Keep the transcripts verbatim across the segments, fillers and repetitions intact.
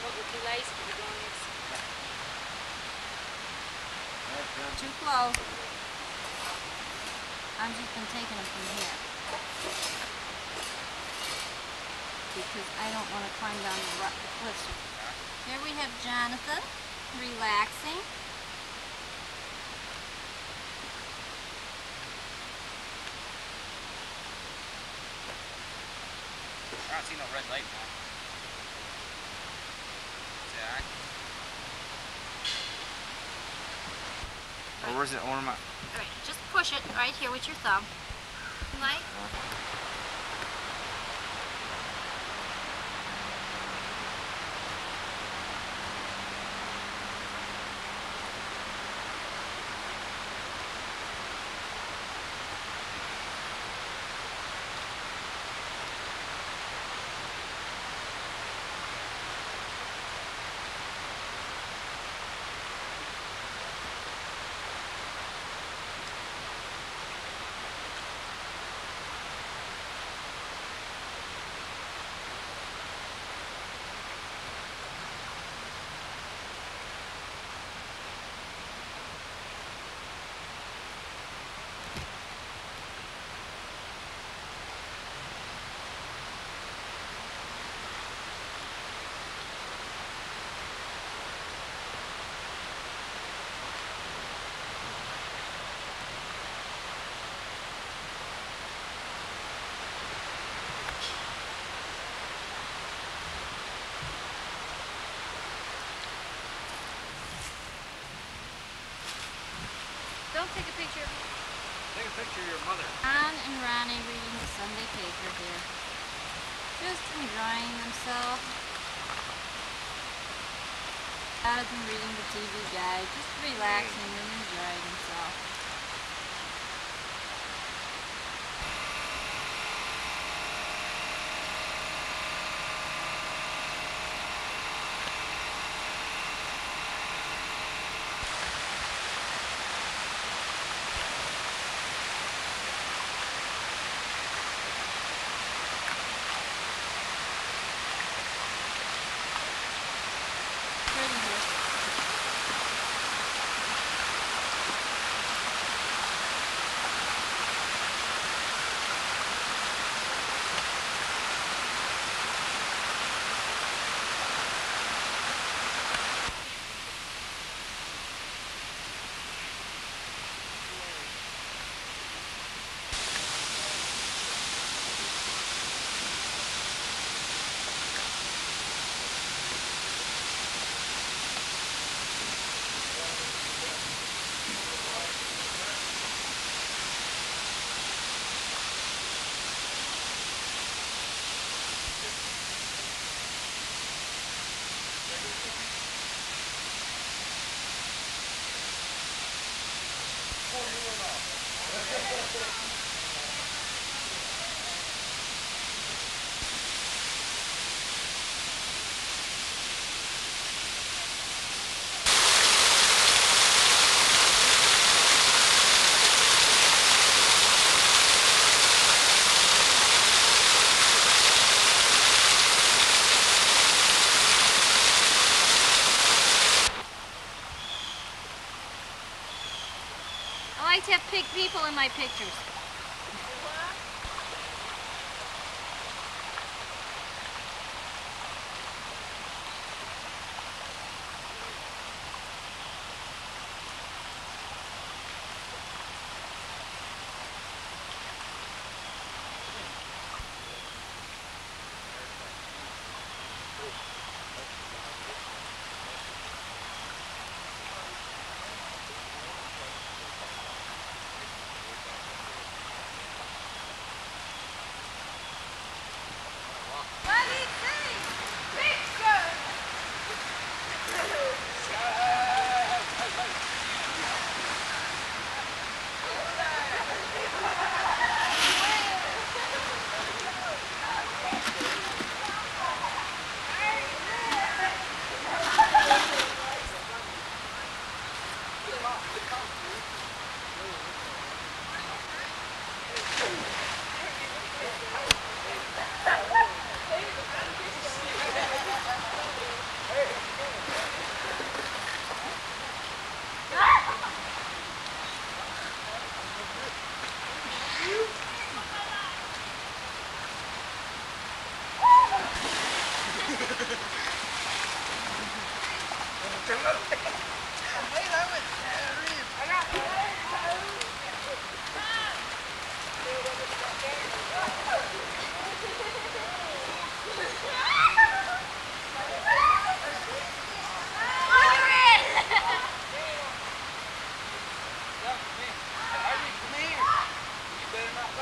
too lazy to be doing this. Too close. I've just been taking them from here. Because I don't want to climb down the rock the cliffs. Here we have Jonathan, relaxing. I don't see no red light now. Jack. Or where's it? Or am I? Alright, just push it right here with your thumb. Like. Don't take a picture of me. Take a picture of your mother. Ron and Ronnie reading the Sunday paper here. Just enjoying themselves. Rather than reading the T V guide, just relaxing and enjoying themselves. I like to have pig people in my pictures.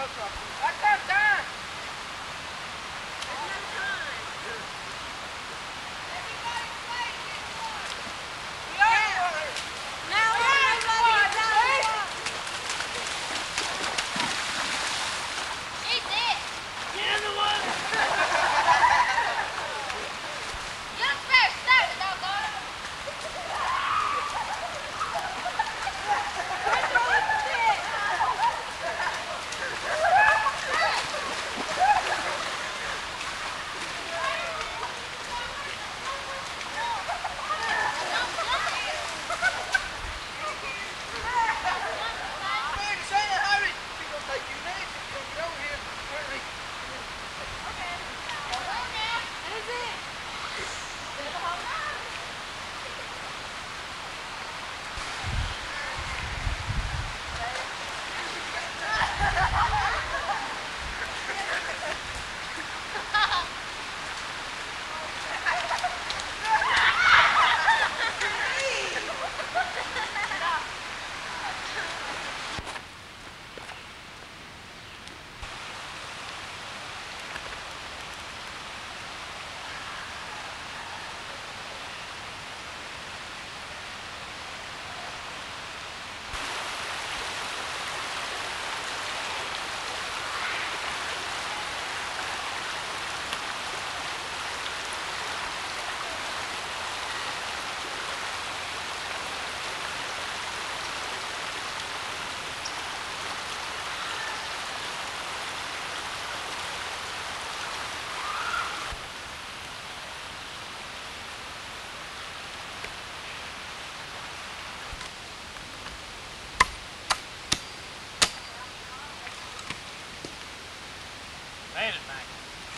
Made it, Mac.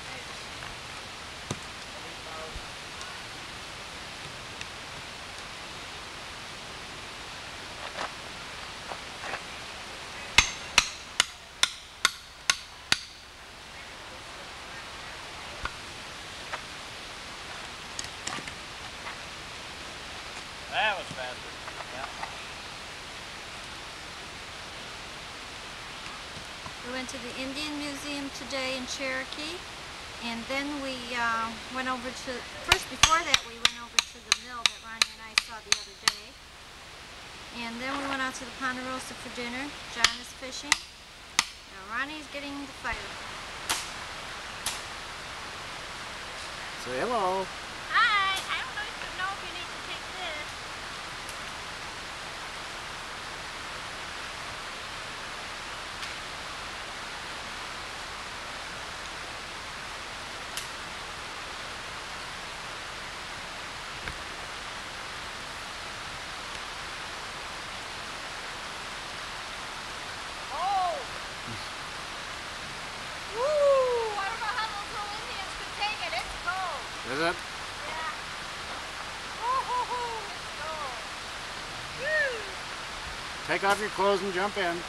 That was faster. Yeah. We went to the Indian Museum today in Cherokee, and then we uh, went over to, first before that we went over to the mill that Ronnie and I saw the other day. And then we went out to the Ponderosa for dinner. John is fishing. Now Ronnie's getting the fire. Say hello. Hi! I don't know if you know if you need to take this. Is it? Yeah. Woo hoo hoo. Let's go. Woo. Take off your clothes and jump in.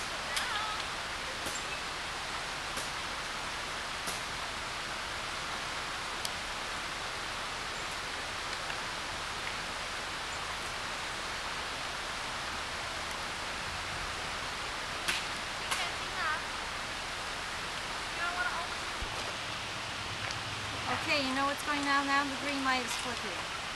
Okay, you know what's going on now? The green light is flickering.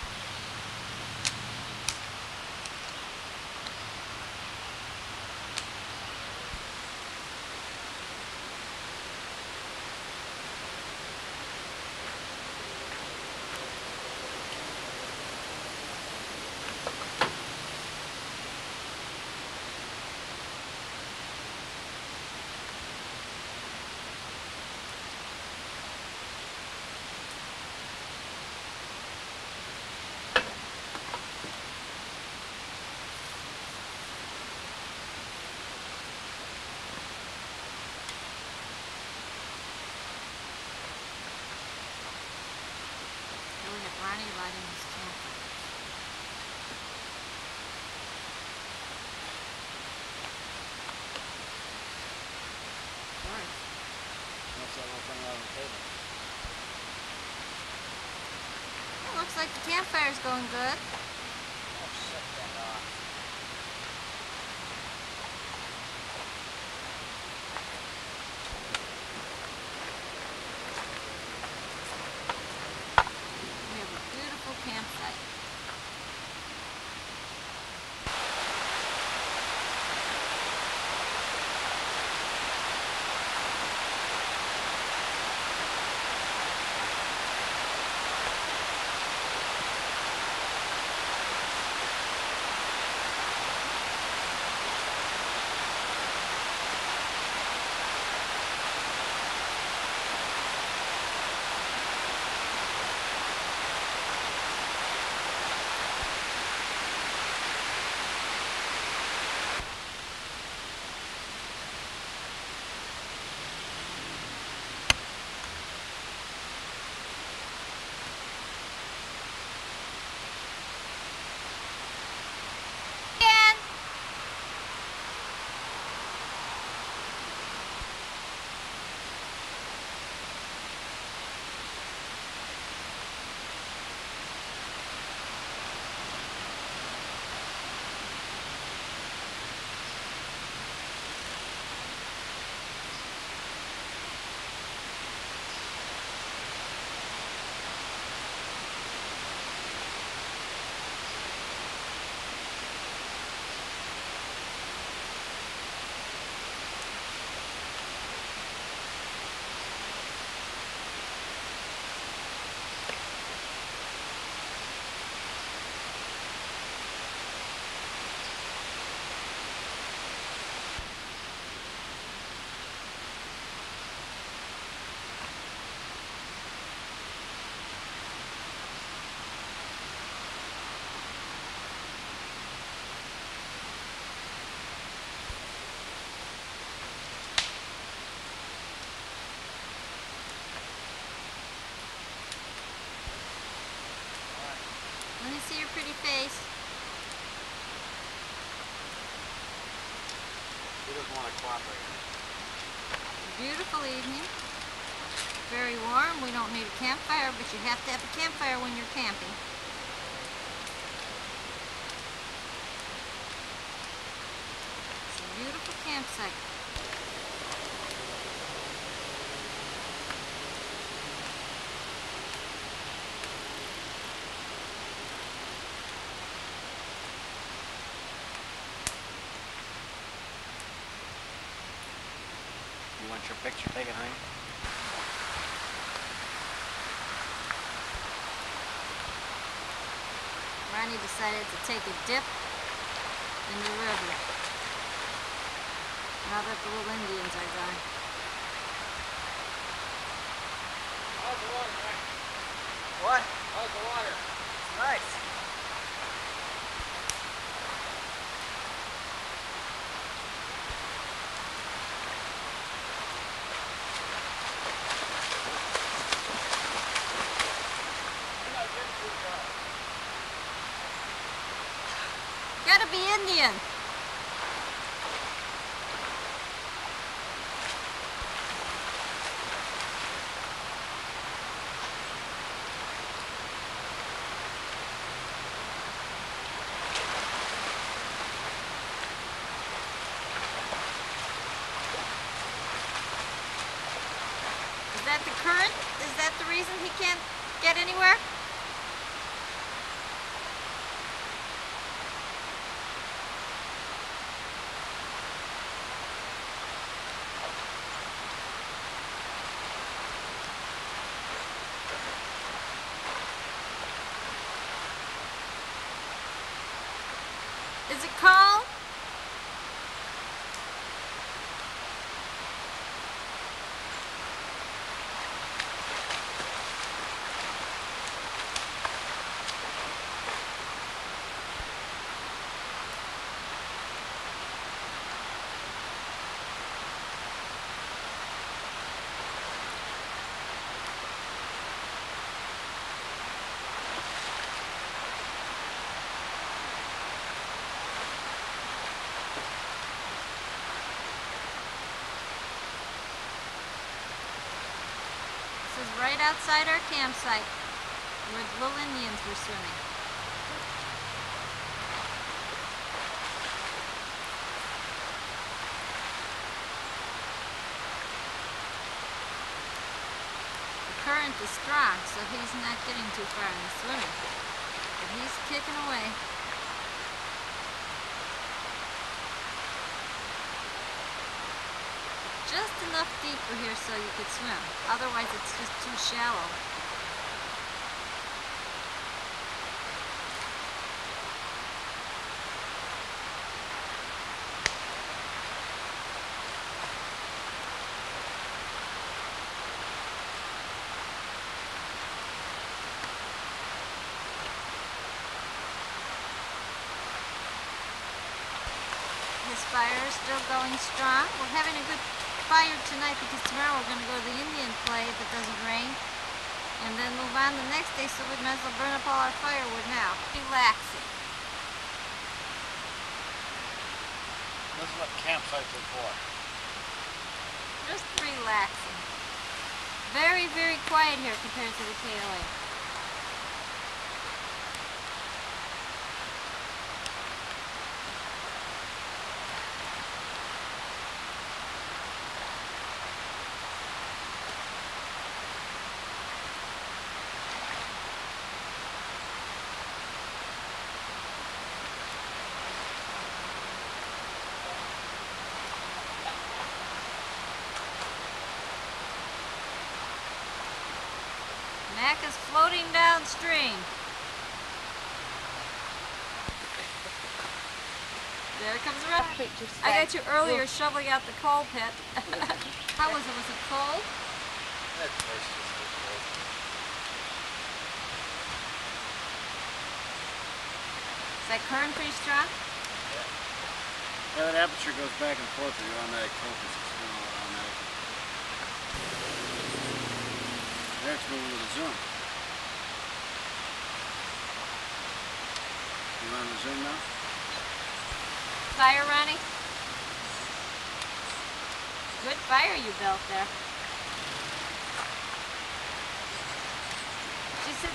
Ronnie lighting his campfire. Of course. What's that little thing out on the table? It looks like the campfire's going good. Oh, shut that off. He doesn't want to cooperate. Beautiful evening. Very warm. We don't need a campfire, but you have to have a campfire when you're camping. It's a beautiful campsite. You want your picture taken, honey? Ronnie decided to take a dip in the river now that the little Indians are gone. How's the water, Mac? What? How's the water? Nice. Gotta be Indian. Is that the current? Is that the reason he can't get anywhere? Is it calm? This is right outside our campsite where the little Indians were swimming. The current is strong, so he's not getting too far in the swimming. But he's kicking away. Just enough deeper here so you could swim. Otherwise it's just too shallow. His fire is still going strong. We're having a good fire tonight because tomorrow we're going to go to the Indian play if it doesn't rain, and then move on the next day, so we might as well burn up all our firewood now. Relaxing. This is what campsites are for. Just relaxing. Very, very quiet here compared to the K O A. Mac is floating downstream. There comes the rest. I got you earlier shoveling out the coal pit. How was it? Was it cold? That place is so cold. Is that current pretty strong? Yeah. Yeah, that aperture goes back and forth with your automatic focus. It's still all automatic. There it's moving with a zoom. You want to zoom now? Fire, Ronnie? Good fire you built there. She said,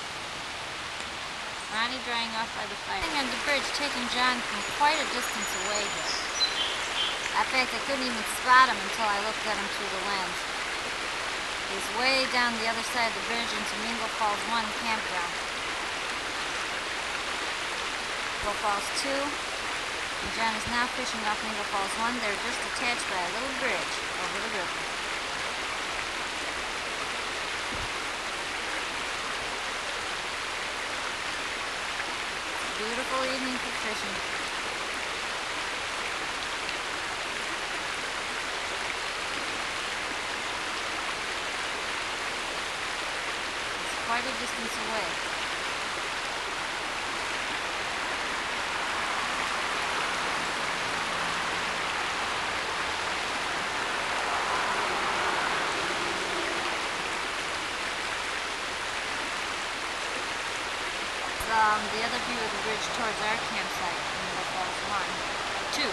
Ronnie drying off by the fire. On the bridge, taking John from quite a distance away here. In fact, I couldn't even spot him until I looked at him through the lens. He's way down the other side of the bridge into Mingo Falls one campground. Mingo Falls two, and John is now fishing off Mingo Falls one. They're just attached by a little bridge over the river. Beautiful evening for fishing. It's quite a distance away. Um, the other view of the bridge towards our campsite in Mingo Falls one, two.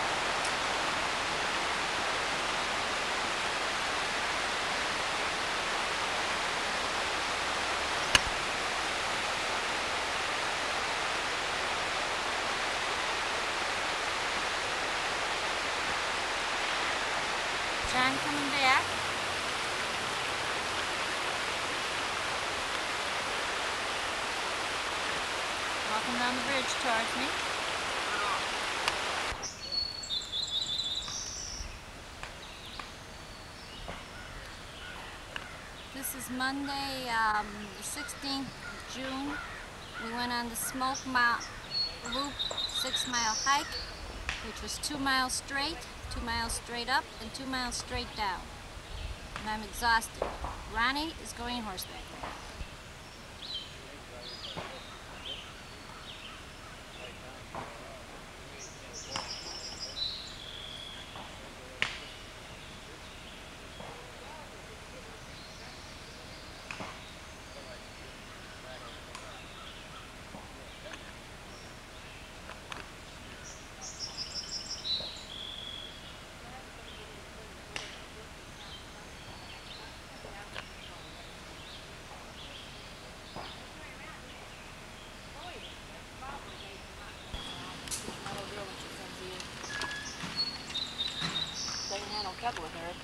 John coming back. Walking down the bridge towards me. This is Monday, um, the sixteenth of June. We went on the Smokey Mountains loop six mile hike, which was two miles straight, two miles straight up, and two miles straight down. And I'm exhausted. Ronnie is going horseback. Kettle with her.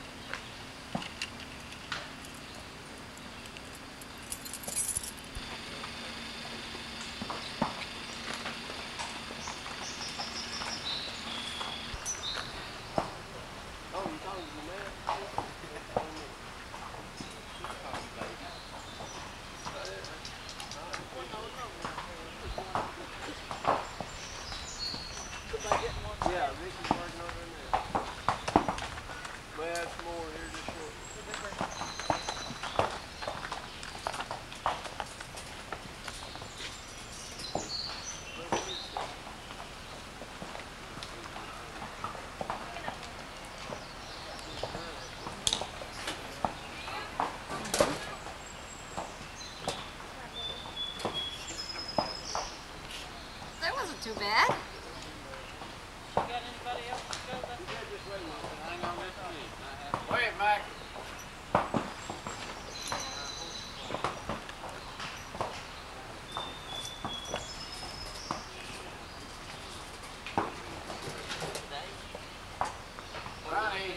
Yeah, Ricky's working over in there. Well, that's more here just short. That wasn't too bad. Wait, Mac. Ronnie.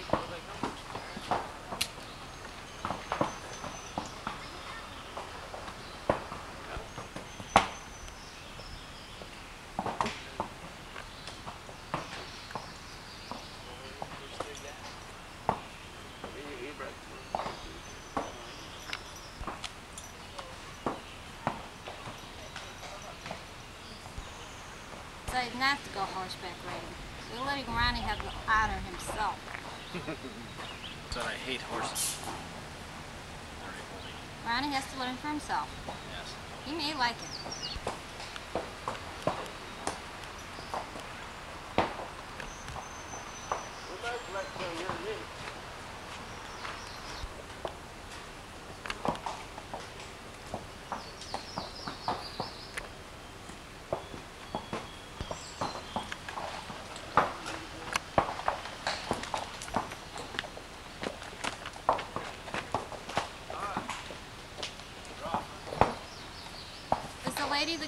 Decided not to go horseback riding. We're letting Ronnie have the honor himself. Said I hate horses. Ronnie has to learn for himself. Yes. He may like it.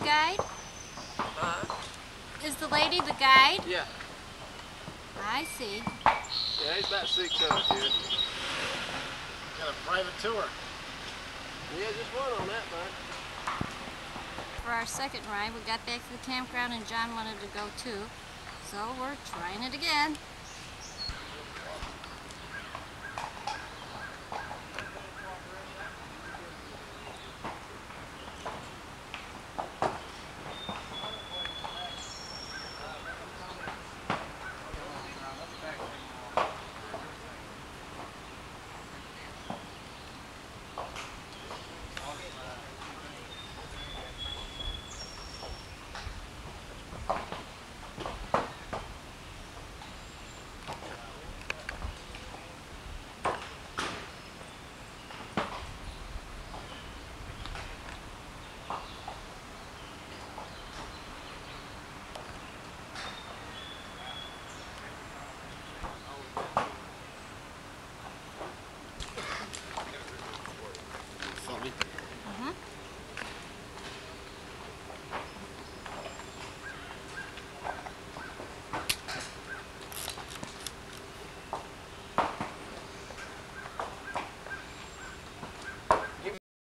guide? Uh, Is the lady the guide? yeah. I see. Yeah, there's about six of us here. Got a private tour. Yeah, just one on that, bud. For our second ride, we got back to the campground and John wanted to go too. So we're trying it again.